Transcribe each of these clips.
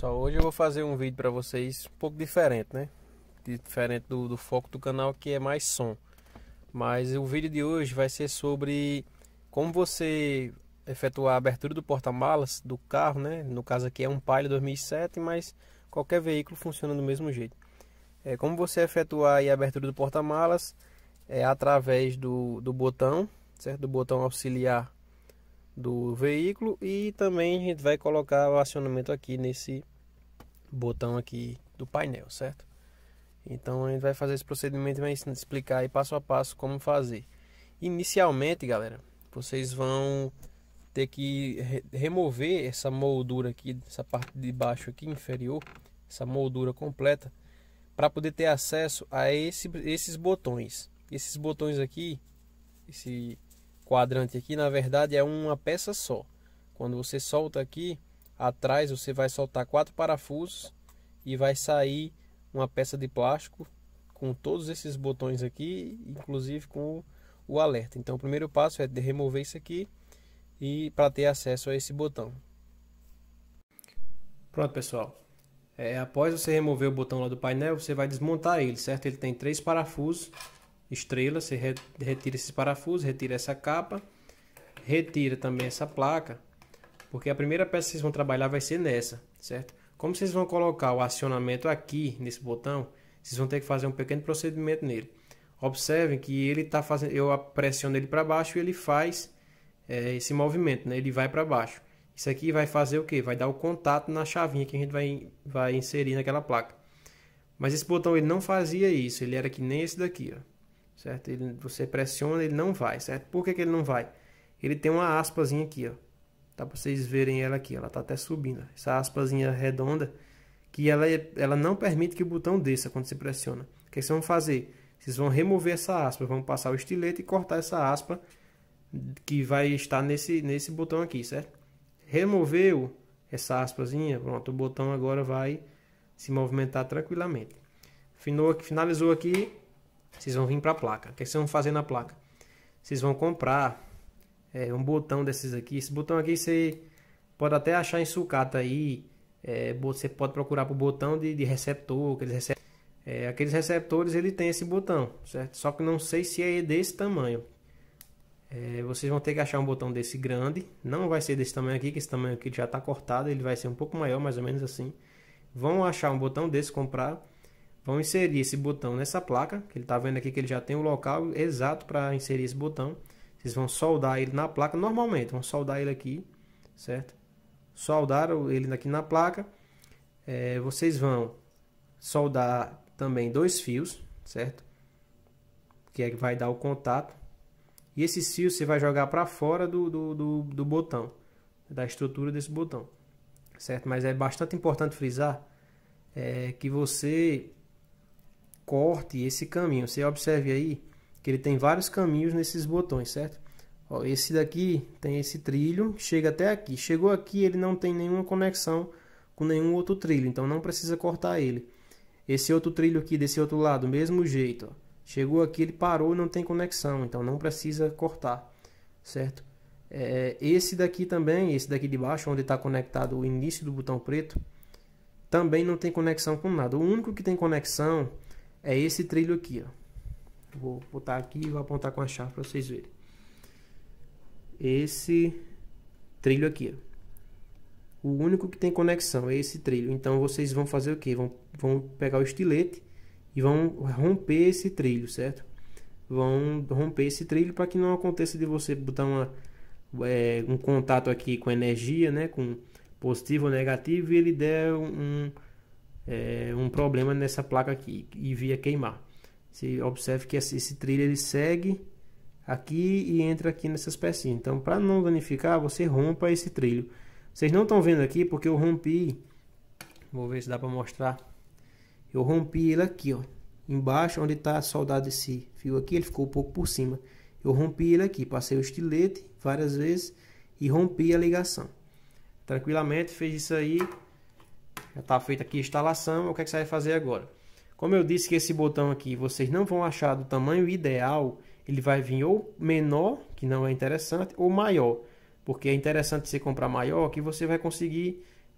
pessoal, hoje eu vou fazer um vídeo para vocês um pouco diferente, né? Diferente do foco do canal, que é mais som. Mas o vídeo de hoje vai ser sobre como você efetuar a abertura do porta-malas do carro, né? No caso aqui é um Palio 2007, mas qualquer veículo funciona do mesmo jeito. Como você efetuar aí a abertura do porta-malas através do botão, certo? Do botão auxiliar do veículo, e também a gente vai colocar o acionamento aqui nesse botão aqui do painel, certo? Então a gente vai fazer esse procedimento e vai explicar aí passo a passo como fazer. Inicialmente, galera, vocês vão ter que remover essa moldura aqui, essa parte de baixo aqui inferior, essa moldura completa, para poder ter acesso a esses botões. Esses botões aqui, esse quadrante aqui, na verdade é uma peça só. Quando você solta aqui atrás, você vai soltar 4 parafusos e vai sair uma peça de plástico com todos esses botões aqui, inclusive com o alerta. Então o primeiro passo é de remover isso aqui e para ter acesso a esse botão. Pronto, pessoal. Após você remover o botão lá do painel, você vai desmontar ele, certo? Ele tem 3 parafusos estrela, você retira esses parafusos, retira essa capa, retira também essa placa, porque a primeira peça que vocês vão trabalhar vai ser nessa, certo? Como vocês vão colocar o acionamento aqui nesse botão, vocês vão ter que fazer um pequeno procedimento nele. Observem que ele está fazendo, eu pressiono ele para baixo e ele faz esse movimento, né? Ele vai para baixo. Isso aqui vai fazer o que? Vai dar o contato na chavinha que a gente vai inserir naquela placa. Mas esse botão ele não fazia isso, ele era que nem esse daqui, ó. Certo? Você pressiona, ele não vai, certo? Por que ele não vai? Ele tem uma aspazinha aqui, ó. Tá para vocês verem ela aqui, ela tá até subindo. Essa aspazinha redonda, que ela não permite que o botão desça quando você pressiona. O que vocês vão fazer? Vocês vão remover essa aspa, vão passar o estilete e cortar essa aspa que vai estar nesse botão aqui, certo? Removeu essa aspazinha, pronto, o botão agora vai se movimentar tranquilamente. Finalizou aqui. Vocês vão vir para a placa. O que vocês vão fazer na placa? Vocês vão comprar um botão desses aqui. Esse botão aqui você pode até achar em sucata aí. Você pode procurar por botão de receptor. Aqueles receptores ele tem esse botão, certo? Só que não sei se é desse tamanho. Vocês vão ter que achar um botão desse grande. Não vai ser desse tamanho aqui, que esse tamanho aqui já está cortado. Ele vai ser um pouco maior, mais ou menos assim. Vão achar um botão desse, comprar. Vão inserir esse botão nessa placa, que ele está vendo aqui que ele já tem o local exato para inserir esse botão. Vocês vão soldar ele na placa normalmente, vão soldar ele aqui, certo? Soldaram ele aqui na placa. Vocês vão soldar também 2 fios, certo? Que vai dar o contato. E esses fios você vai jogar para fora do botão, da estrutura desse botão, certo? Mas é bastante importante frisar que você corte esse caminho. Você observe aí que ele tem vários caminhos nesses botões, certo? Ó, esse daqui tem esse trilho, chega até aqui. Chegou aqui, ele não tem nenhuma conexão com nenhum outro trilho, então não precisa cortar ele. Esse outro trilho aqui desse outro lado, mesmo jeito, ó. Chegou aqui, ele parou, não tem conexão, então não precisa cortar, certo? Esse daqui também, esse daqui de baixo, onde está conectado o início do botão preto, também não tem conexão com nada. O único que tem conexão é esse trilho aqui, ó. Vou botar aqui e vou apontar com a chave para vocês verem. Esse trilho aqui, ó. O único que tem conexão é esse trilho. Então vocês vão fazer o que? Vão pegar o estilete e vão romper esse trilho, certo? Vão romper esse trilho para que não aconteça de você botar um contato aqui com energia, né? Com positivo ou negativo, e ele der um problema nessa placa aqui e via queimar. Você observe que esse trilho ele segue aqui e entra aqui nessas pecinhas. Então, para não danificar, você rompa esse trilho. Vocês não estão vendo aqui porque eu rompi. Vou ver se dá para mostrar. Eu rompi ele aqui, ó, embaixo, onde está soldado esse fio aqui. Ele ficou um pouco por cima. Eu rompi ele aqui, passei o estilete várias vezes e rompi a ligação. Tranquilamente, fez isso aí. Já está feita aqui a instalação. O que é que você vai fazer agora? Como eu disse que esse botão aqui vocês não vão achar do tamanho ideal, ele vai vir ou menor, que não é interessante, ou maior. Porque é interessante você comprar maior, que você vai conseguir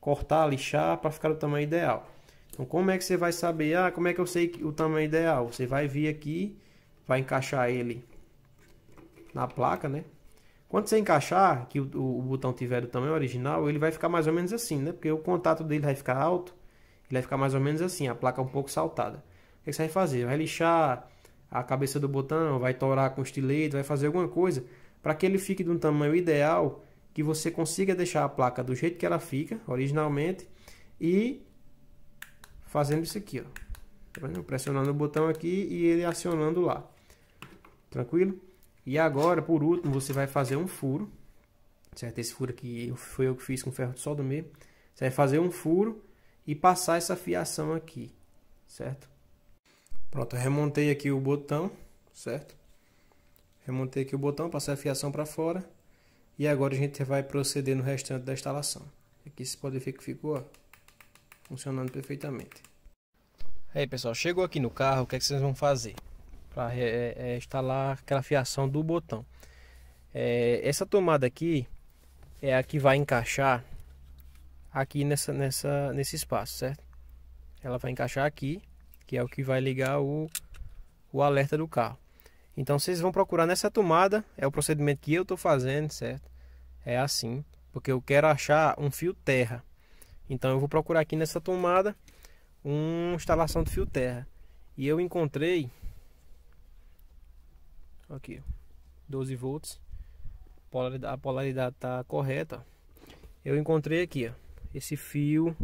cortar, lixar para ficar do tamanho ideal. Então como é que você vai saber? Ah, como é que eu sei o tamanho ideal? Você vai vir aqui, vai encaixar ele na placa, né? Quando você encaixar, que o botão tiver do tamanho original, ele vai ficar mais ou menos assim, né? Porque o contato dele vai ficar alto, ele vai ficar mais ou menos assim, a placa um pouco saltada. O que você vai fazer? Vai lixar a cabeça do botão, vai torar com estilete, vai fazer alguma coisa para que ele fique de um tamanho ideal, que você consiga deixar a placa do jeito que ela fica, originalmente, e fazendo isso aqui, ó. Pressionando o botão aqui e ele acionando lá. Tranquilo? E agora, por último, você vai fazer um furo, certo? Esse furo aqui foi eu que fiz com ferro de solda mesmo. Você vai fazer um furo e passar essa fiação aqui, certo? Pronto, eu remontei aqui o botão, certo? Remontei aqui o botão, passei a fiação para fora. E agora a gente vai proceder no restante da instalação. Aqui você pode ver que ficou, ó, funcionando perfeitamente. Aí pessoal, chegou aqui no carro, o que é que vocês vão fazer? Para instalar aquela fiação do botão. Essa tomada aqui é a que vai encaixar aqui nesse espaço, certo? Ela vai encaixar aqui, que é o que vai ligar o alerta do carro. Então vocês vão procurar nessa tomada, é o procedimento que eu estou fazendo, certo? É assim, porque eu quero achar um fio terra. Então eu vou procurar aqui nessa tomada uma instalação de fio terra. E eu encontrei aqui 12 volts, a polaridade está correta. Eu encontrei aqui, ó, esse fio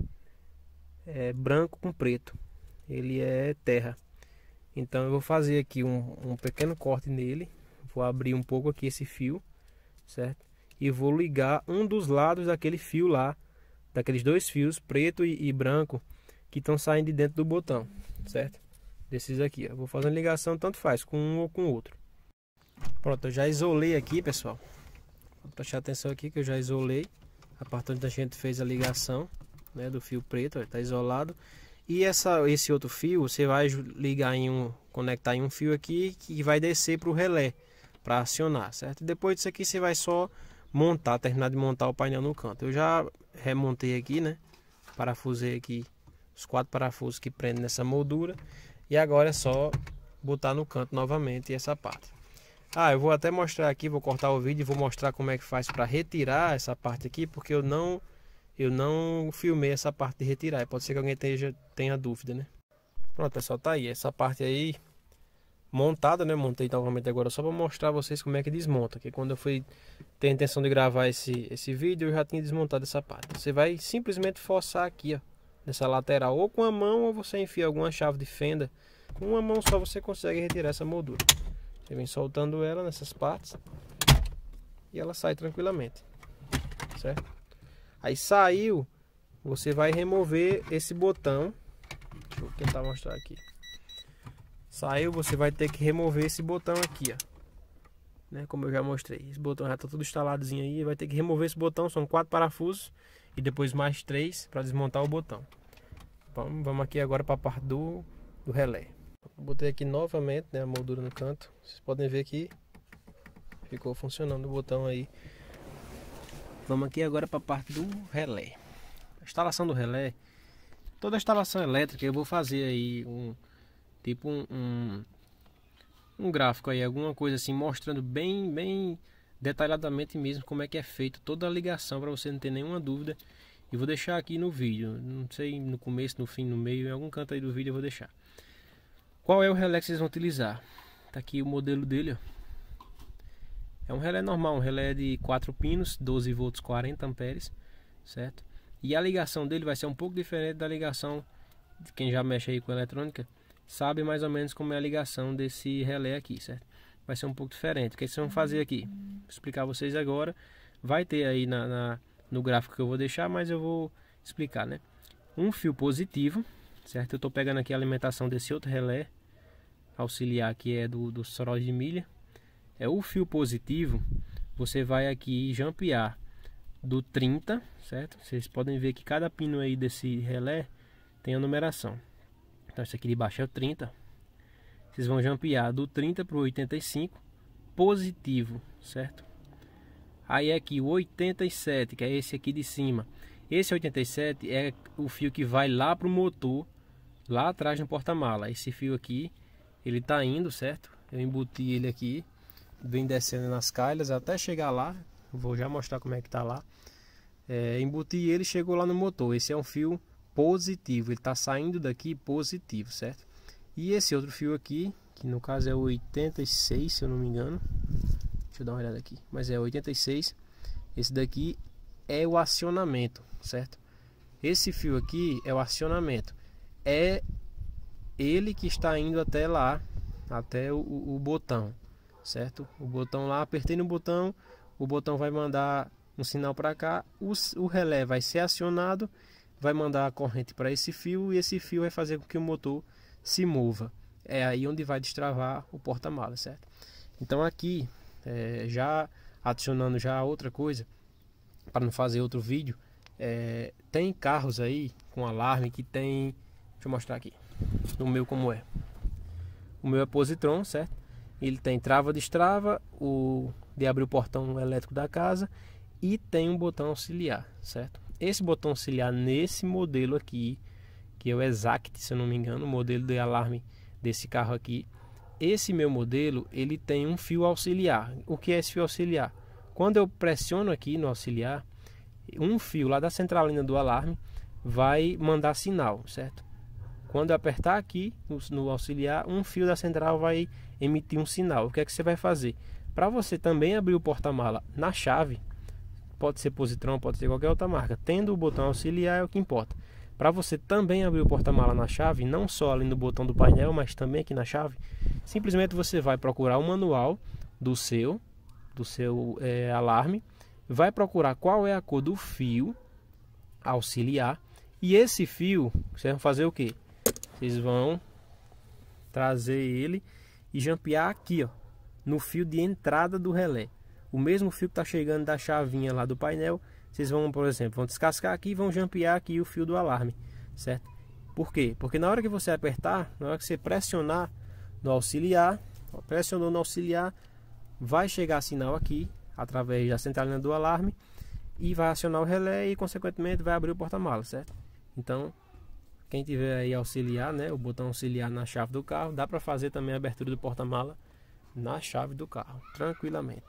branco com preto, ele é terra. Então eu vou fazer aqui um pequeno corte nele, vou abrir um pouco aqui esse fio, certo? E vou ligar um dos lados daquele fio lá, daqueles dois fios, preto e branco, que estão saindo de dentro do botão, certo? Desses aqui, ó. Vou fazer uma ligação, tanto faz, com um ou com o outro. Pronto, eu já isolei aqui, pessoal. Vou prestar atenção aqui que eu já isolei a parte onde a gente fez a ligação, né, do fio preto, está isolado. E esse outro fio você vai ligar conectar em um fio aqui que vai descer para o relé para acionar, certo? Depois disso aqui você vai só terminar de montar o painel no canto. Eu já remontei aqui, né? Parafusei aqui os 4 parafusos que prendem nessa moldura e agora é só botar no canto novamente essa parte. Eu vou até mostrar aqui, vou cortar o vídeo e vou mostrar como é que faz para retirar essa parte aqui, porque eu não filmei essa parte de retirar. Pode ser que alguém tenha dúvida, né? Pronto, pessoal, tá aí. Essa parte aí montada, né? Montei novamente agora só para mostrar a vocês como é que desmonta. Que quando eu fui ter a intenção de gravar esse vídeo, eu já tinha desmontado essa parte. Você vai simplesmente forçar aqui, ó, nessa lateral, ou com a mão, ou você enfia alguma chave de fenda. Com uma mão só você consegue retirar essa moldura. Você vem soltando ela nessas partes e ela sai tranquilamente, certo? Aí saiu, você vai remover esse botão. Deixa eu tentar mostrar aqui. Saiu, você vai ter que remover esse botão aqui, ó, né? Como eu já mostrei, esse botão já está tudo instaladozinho aí. Vai ter que remover esse botão, são 4 parafusos e depois mais 3 para desmontar o botão. Vamos aqui agora para a parte do relé. Botei aqui novamente, né, a moldura no canto. Vocês podem ver que ficou funcionando o botão aí. Vamos aqui agora para a parte do relé. A instalação do relé, toda a instalação elétrica eu vou fazer aí um gráfico aí, alguma coisa assim, mostrando bem detalhadamente mesmo como é que é feito toda a ligação, para você não ter nenhuma dúvida. E vou deixar aqui no vídeo, não sei, no começo, no fim, no meio, em algum canto aí do vídeo eu vou deixar. Qual é o relé que vocês vão utilizar? Tá aqui o modelo dele, ó. É um relé normal, um relé de 4 pinos, 12 volts, 40 amperes, certo? E a ligação dele vai ser um pouco diferente da ligação de quem já mexe aí com eletrônica, sabe mais ou menos como é a ligação desse relé aqui, certo? Vai ser um pouco diferente. O que vocês vão fazer aqui? Vou explicar a vocês agora. Vai ter aí no gráfico que eu vou deixar, mas eu vou explicar, né? Um fio positivo, certo? Eu estou pegando aqui a alimentação desse outro relé auxiliar, que é do soroide de milha. É o fio positivo, você vai aqui jampear do 30, certo? Vocês podem ver que cada pino aí desse relé tem a numeração. Então esse aqui de baixo é o 30. Vocês vão jampear do 30 para o 85 positivo, certo? Aí aqui o 87, que é esse aqui de cima, Esse 87 é o fio que vai lá pro motor, lá atrás no porta-mala. Esse fio aqui, ele tá indo, certo? Eu embuti ele aqui, vem descendo nas calhas até chegar lá. Vou já mostrar como é que tá lá. Embuti ele e chegou lá no motor. Esse é um fio positivo, ele tá saindo daqui positivo, certo? E esse outro fio aqui, que no caso é o 86, se eu não me engano. Deixa eu dar uma olhada aqui, mas é 86. Esse daqui é o acionamento, certo? Esse fio aqui é o acionamento. É ele que está indo até lá, até o botão, certo? O botão lá, apertei no botão, o botão vai mandar um sinal para cá, o relé vai ser acionado, vai mandar a corrente para esse fio e esse fio vai fazer com que o motor se mova. É aí onde vai destravar o porta-mala, certo? Então aqui, já adicionando já outra coisa, para não fazer outro vídeo, tem carros aí com alarme que tem, deixa eu mostrar aqui, o meu como é. O meu é positron, certo? Ele tem trava, destrava, de abrir o portão elétrico da casa e tem um botão auxiliar, certo? Esse botão auxiliar nesse modelo aqui, que é o Exact, se eu não me engano, o modelo de alarme desse carro aqui. Esse meu modelo, ele tem um fio auxiliar. O que é esse fio auxiliar? Quando eu pressiono aqui no auxiliar, um fio lá da centralina do alarme vai mandar sinal, certo? Quando eu apertar aqui no auxiliar, um fio da central vai emitir um sinal. O que é que você vai fazer? Para você também abrir o porta-mala na chave, pode ser positron, pode ser qualquer outra marca, tendo o botão auxiliar é o que importa. Para você também abrir o porta-mala na chave, não só ali no botão do painel, mas também aqui na chave, simplesmente você vai procurar o manual do seu alarme, vai procurar qual é a cor do fio auxiliar e esse fio, vocês vão fazer o que? Vocês vão trazer ele e jampear aqui, ó, no fio de entrada do relé. O mesmo fio que está chegando da chavinha lá do painel, vocês vão, por exemplo, vão descascar aqui e vão jampear aqui o fio do alarme, certo? Por quê? Porque na hora que você apertar, na hora que você pressionar no auxiliar, ó, pressionou no auxiliar, vai chegar sinal aqui, através da centralina do alarme, e vai acionar o relé e, consequentemente, vai abrir o porta-malas, certo? Então, quem tiver aí auxiliar, né, o botão auxiliar na chave do carro, dá para fazer também a abertura do porta-mala na chave do carro, tranquilamente.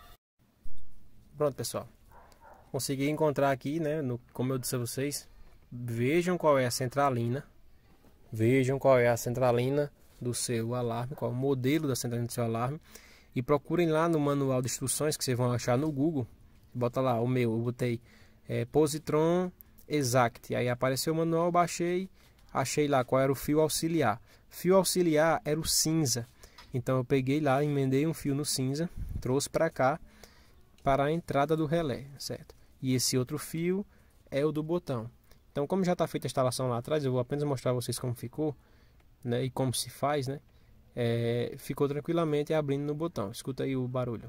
Pronto, pessoal. Consegui encontrar aqui, né, como eu disse a vocês, vejam qual é a centralina. Vejam qual é a centralina do seu alarme, qual é o modelo da centralina do seu alarme. E procurem lá no manual de instruções que vocês vão achar no Google. Bota lá, o meu, eu botei Positron Exact. Aí apareceu o manual, baixei, achei lá qual era o fio auxiliar. Fio auxiliar era o cinza. Então eu peguei lá, emendei um fio no cinza, trouxe para cá, para a entrada do relé, certo? E esse outro fio é o do botão. Então, como já está feita a instalação lá atrás, eu vou apenas mostrar a vocês como ficou, né? E como se faz, né? Ficou tranquilamente abrindo no botão. Escuta aí o barulho.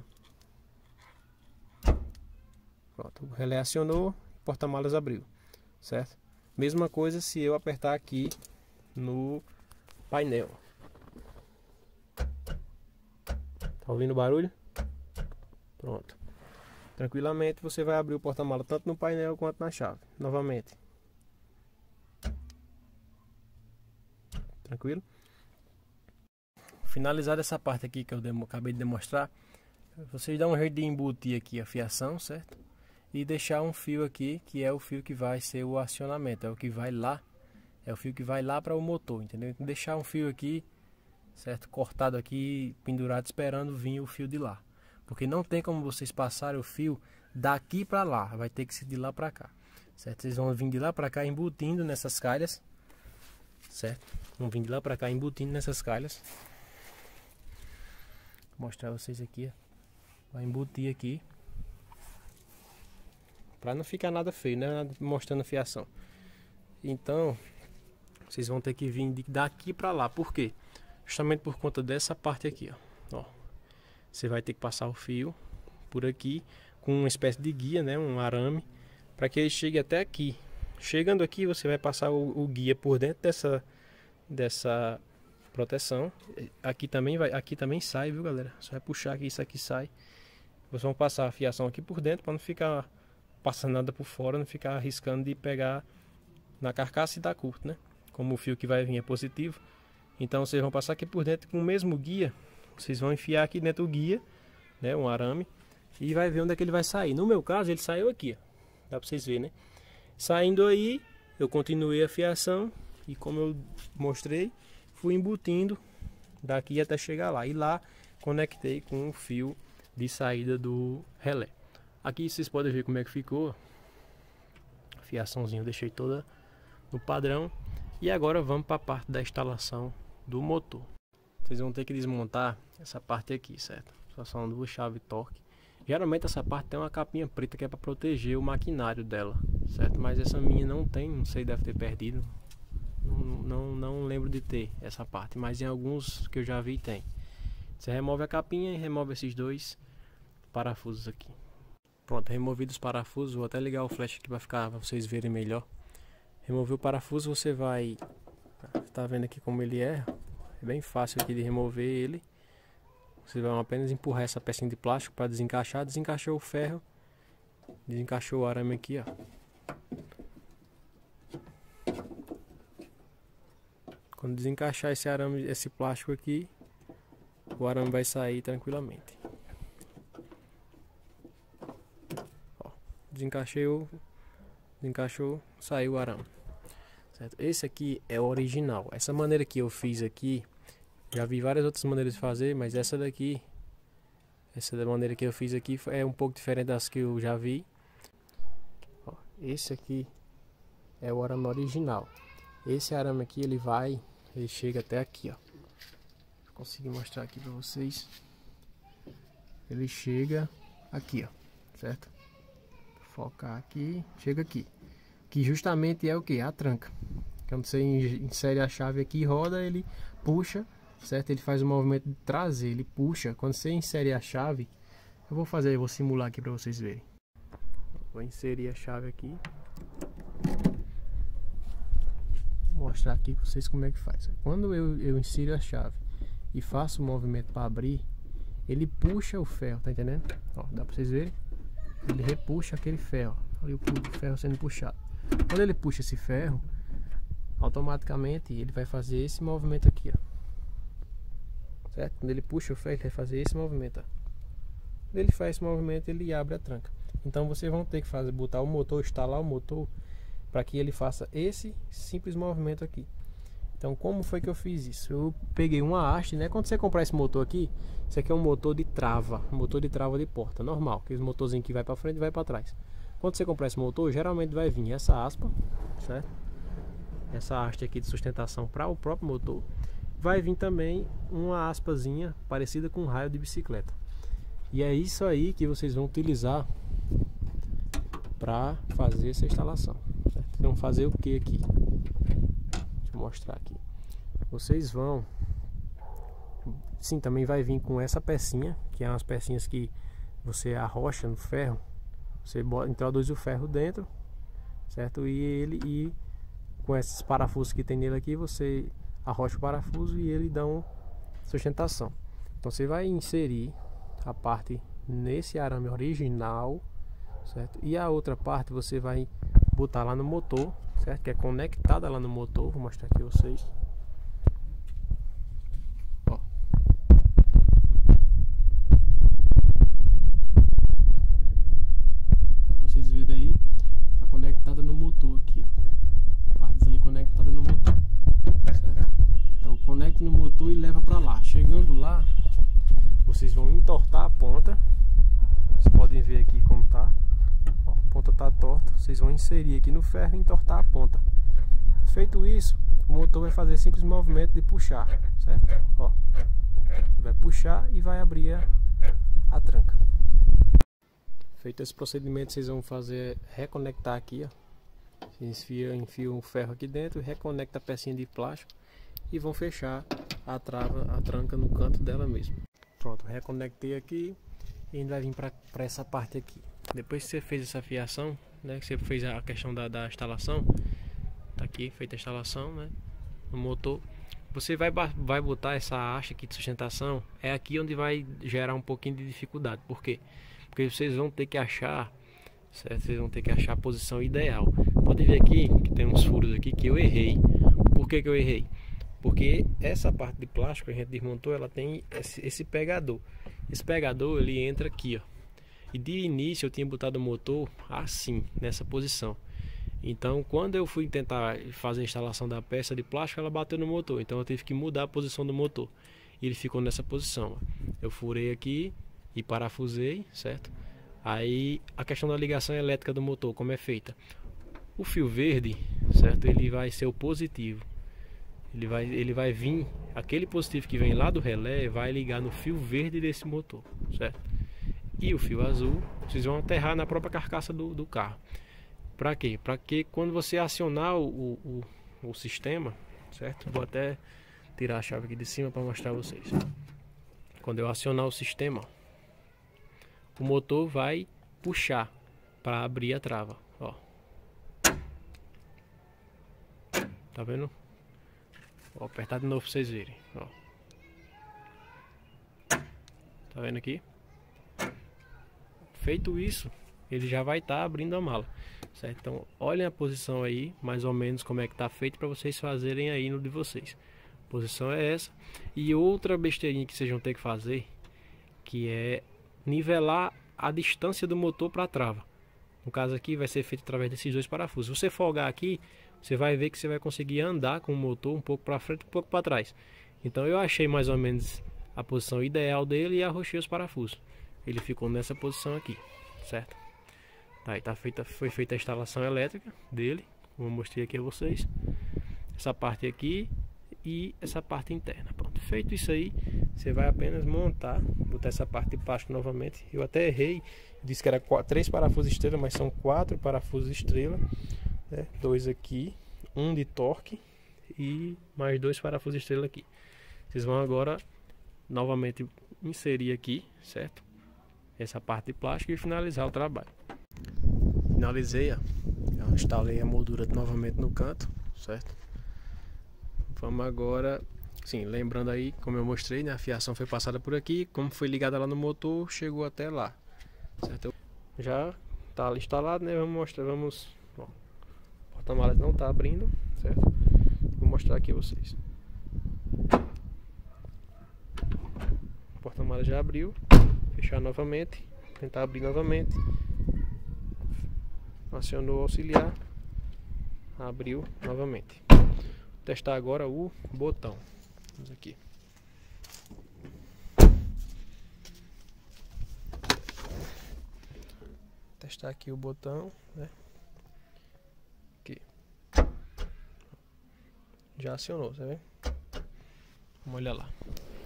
Pronto, o relé acionou, o porta-malas abriu, certo? Mesma coisa se eu apertar aqui no painel. Tá ouvindo o barulho? Pronto. Tranquilamente você vai abrir o porta-mala tanto no painel quanto na chave. Novamente. Tranquilo? Finalizada essa parte aqui que eu acabei de demonstrar, vocês dão um jeito de embutir aqui a fiação, certo? E deixar um fio aqui, que é o fio que vai ser o acionamento, é o que vai lá, é o fio que vai lá para o motor, entendeu? Deixar um fio aqui, certo? Cortado aqui, pendurado, esperando vir o fio de lá. Porque não tem como vocês passarem o fio daqui para lá, vai ter que ser de lá para cá, certo? Vocês vão vir de lá para cá embutindo nessas calhas, certo? Vão vir de lá para cá embutindo nessas calhas. Vou mostrar vocês aqui, ó. Vai embutir aqui, para não ficar nada feio, né? Nada mostrando a fiação. Então, vocês vão ter que vir daqui para lá. Por quê? Justamente por conta dessa parte aqui, ó. Você vai ter que passar o fio por aqui com uma espécie de guia, né? Um arame, para que ele chegue até aqui. Chegando aqui, você vai passar o guia por dentro dessa proteção. Aqui também sai, viu, galera? Só vai puxar aqui, isso aqui sai. Vocês vão passar a fiação aqui por dentro para não ficar passar nada por fora, não ficar arriscando de pegar na carcaça e dar curto, né? Como o fio que vai vir é positivo, então vocês vão passar aqui por dentro com o mesmo guia. Vocês vão enfiar aqui dentro do guia, né, um arame, e vai ver onde é que ele vai sair. No meu caso, ele saiu aqui, ó. Dá pra vocês verem, né? Saindo aí, eu continuei a fiação e, como eu mostrei, fui embutindo daqui até chegar lá. E lá conectei com o fio de saída do relé. Aqui vocês podem ver como é que ficou. A fiaçãozinha eu deixei toda no padrão. E agora vamos para a parte da instalação do motor. Vocês vão ter que desmontar essa parte aqui, certo? Só são duas chaves torque. Geralmente essa parte tem uma capinha preta que é para proteger o maquinário dela, certo? Mas essa minha não tem, não sei, deve ter perdido. Não lembro de ter essa parte, mas em alguns que eu já vi tem. Você remove a capinha e remove esses dois parafusos aqui. Pronto, removido os parafusos, vou até ligar o flash aqui para vocês verem melhor. Remover o parafuso, você vai... Tá vendo aqui como ele é? É bem fácil aqui de remover ele. Vocês vão apenas empurrar essa pecinha de plástico para desencaixar. Desencaixou o ferro. Desencaixou o arame aqui, ó. Quando desencaixar esse arame, esse plástico aqui, o arame vai sair tranquilamente. Ó, desencaixou, saiu o arame. Certo? Esse aqui é o original. Essa maneira que eu fiz aqui, já vi várias outras maneiras de fazer, mas essa daqui, essa da maneira que eu fiz aqui é um pouco diferente das que eu já vi. Ó, esse aqui é o arame original. Esse arame aqui ele chega até aqui, ó. Vou conseguir mostrar aqui para vocês. Ele chega aqui, ó, certo? Focar aqui, chega aqui. Que justamente é o que? A tranca. Quando você insere a chave aqui e roda, ele puxa, certo? Ele faz o movimento de trazer, ele puxa. Quando você insere a chave, eu vou simular aqui para vocês verem. Vou inserir a chave aqui. Vou mostrar aqui para vocês como é que faz. Quando eu insiro a chave e faço o movimento para abrir, ele puxa o ferro, tá entendendo? Ó, dá para vocês verem? Ele repuxa aquele ferro. Olha o ferro sendo puxado. Quando ele puxa esse ferro, automaticamente ele vai fazer esse movimento aqui, ó. Certo? Quando ele puxa o ferro, ele vai fazer esse movimento, ó. Quando ele faz esse movimento, ele abre a tranca. Então vocês vão ter que botar o motor, instalar o motor, para que ele faça esse simples movimento aqui. Então, como foi que eu fiz isso? Eu peguei uma haste, né? Quando você comprar esse motor aqui, esse aqui é um motor de trava, de porta, normal, aqueles motorzinhos que vai para frente e vai para trás. Quando você comprar esse motor, geralmente vai vir essa aspa, certo? Essa haste aqui de sustentação para o próprio motor. Vai vir também uma aspazinha parecida com um raio de bicicleta. E é isso aí que vocês vão utilizar para fazer essa instalação, certo? Vocês vão fazer o que aqui? Deixa eu mostrar aqui. Vocês vão... Sim, também vai vir com essa pecinha, que é umas pecinhas que você arrocha no ferro. Você introduz o ferro dentro, certo? E com esses parafusos que tem nele aqui, você arrocha o parafuso e ele dá uma sustentação. Então você vai inserir a parte nesse arame original, certo? E a outra parte você vai botar lá no motor, certo? Que é conectada lá no motor. Vou mostrar aqui a vocês. Ó. Pra vocês verem aí, tá conectada no motor aqui, ó. A partezinha conectada no motor, certo? Então conecta no motor e leva para lá. Chegando lá, vocês vão entortar a ponta. Vocês podem ver aqui como tá. Ó, a ponta tá torta. Vocês vão inserir aqui no ferro e entortar a ponta. Feito isso, o motor vai fazer simples movimento de puxar, certo? Ó, vai puxar e vai abrir a tranca. Feito esse procedimento, vocês vão reconectar aqui, ó. Vocês enfiam o ferro aqui dentro, reconecta a pecinha de plástico e vão fechar a tranca no canto dela mesmo. Pronto, reconectei aqui e ainda vai vir para essa parte aqui. Depois que você fez essa fiação, né, que você fez a questão da instalação, tá aqui feita a instalação, né, no motor, você vai botar essa haste aqui de sustentação. É aqui onde vai gerar um pouquinho de dificuldade. Por quê? Porque vocês vão ter que achar certo? Vocês vão ter que achar a posição ideal. Pode ver aqui que tem uns furos aqui que eu errei. Por que eu errei? Porque essa parte de plástico que a gente desmontou, ela tem esse pegador. Esse pegador ele entra aqui, ó. E de início eu tinha botado o motor assim, nessa posição. Então quando eu fui tentar fazer a instalação da peça de plástico, ela bateu no motor. Então eu tive que mudar a posição do motor. E ele ficou nessa posição, ó. Eu furei aqui e parafusei, certo? Aí a questão da ligação elétrica do motor, como é feita? O fio verde, certo? Ele vai ser o positivo. Ele vai vir, aquele positivo que vem lá do relé vai ligar no fio verde desse motor, certo? E o fio azul, vocês vão aterrar na própria carcaça do carro. Para quê? Para que quando você acionar o sistema, certo? Vou até tirar a chave aqui de cima para mostrar a vocês. Quando eu acionar o sistema, o motor vai puxar para abrir a trava, ó. Tá vendo? Vou apertar de novo para vocês verem, ó. Tá vendo aqui? Feito isso, ele já vai estar abrindo a mala, certo? Então olhem a posição aí, mais ou menos como é que tá feito, para vocês fazerem aí no de vocês. A posição é essa. E outra besteirinha que vocês vão ter que fazer, que é nivelar a distância do motor para a trava. No caso aqui vai ser feito através desses dois parafusos. Se você folgar aqui, você vai ver que você vai conseguir andar com o motor um pouco para frente e um pouco para trás. Então eu achei mais ou menos a posição ideal dele e arrochei os parafusos. Ele ficou nessa posição aqui, certo? Tá, aí foi feita a instalação elétrica dele, como eu mostrei aqui a vocês. Essa parte aqui e essa parte interna. Pronto, feito isso aí, você vai apenas montar, botar essa parte de plástico novamente. Eu até errei, disse que era 3 parafusos estrela, mas são 4 parafusos estrela, né? 2 aqui, um de torque e mais 2 parafusos estrela aqui. Vocês vão agora novamente inserir aqui, certo? Essa parte de plástico e finalizar o trabalho. Finalizei, ó. Eu instalei a moldura novamente no canto, certo? Vamos agora, sim, lembrando aí, como eu mostrei, né, a fiação foi passada por aqui, como foi ligada lá no motor, chegou até lá, certo? Já tá instalado, né? Vamos mostrar, ó, o porta-malas não tá abrindo, certo? Vou mostrar aqui a vocês. O porta-malas já abriu. Fechar novamente, tentar abrir novamente. Acionou o auxiliar, abriu novamente. Vou testar agora o botão. Vamos aqui. Testar aqui o botão, né? Aqui. Já acionou, tá vendo? Vamos olhar lá.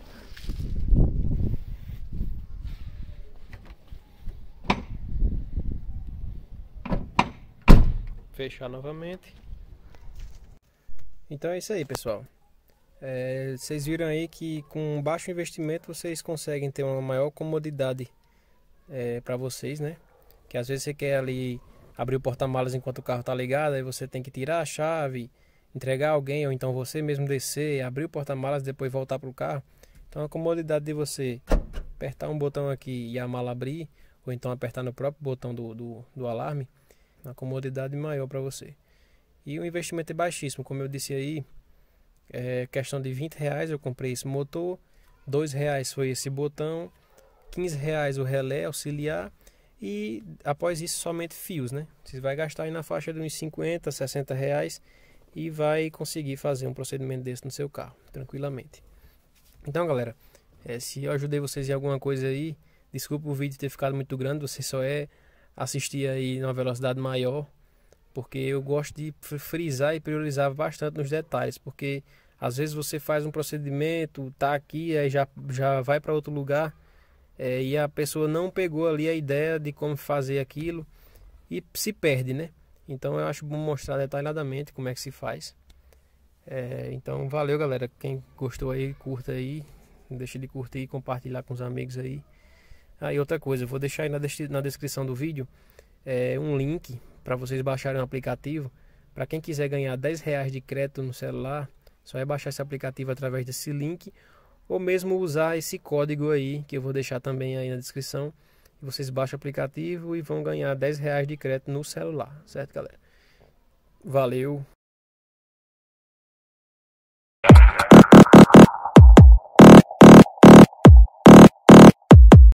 Fechar novamente. Então é isso aí, pessoal. Vocês viram aí que com baixo investimento vocês conseguem ter uma maior comodidade para vocês, né? Que às vezes você quer ali abrir o porta-malas enquanto o carro tá ligado, aí você tem que tirar a chave, entregar alguém, ou então você mesmo descer, abrir o porta-malas, depois voltar para o carro. Então a comodidade de você apertar um botão aqui e a mala abrir, ou então apertar no próprio botão do alarme, uma comodidade maior para você. E o investimento é baixíssimo, como eu disse aí, questão de R$20 eu comprei esse motor, R$2 foi esse botão, R$15 o relé auxiliar e após isso somente fios, né? Você vai gastar aí na faixa de uns R$50, R$60 e vai conseguir fazer um procedimento desse no seu carro, tranquilamente. Então galera, se eu ajudei vocês em alguma coisa aí, desculpa o vídeo ter ficado muito grande, você só assistir aí numa velocidade maior, porque eu gosto de frisar e priorizar bastante nos detalhes, porque às vezes você faz um procedimento, tá aqui, aí já vai para outro lugar, e a pessoa não pegou ali a ideia de como fazer aquilo e se perde, né? Então eu acho bom mostrar detalhadamente como é que se faz. Então valeu galera, quem gostou aí, curta aí, não deixe de curtir e compartilhar com os amigos aí. E outra coisa, eu vou deixar aí na descrição do vídeo um link para vocês baixarem o aplicativo. Para quem quiser ganhar R$10 de crédito no celular, só é baixar esse aplicativo através desse link, ou mesmo usar esse código aí, que eu vou deixar também aí na descrição, Vocês baixam o aplicativo e vão ganhar R$10 de crédito no celular, certo, galera? Valeu!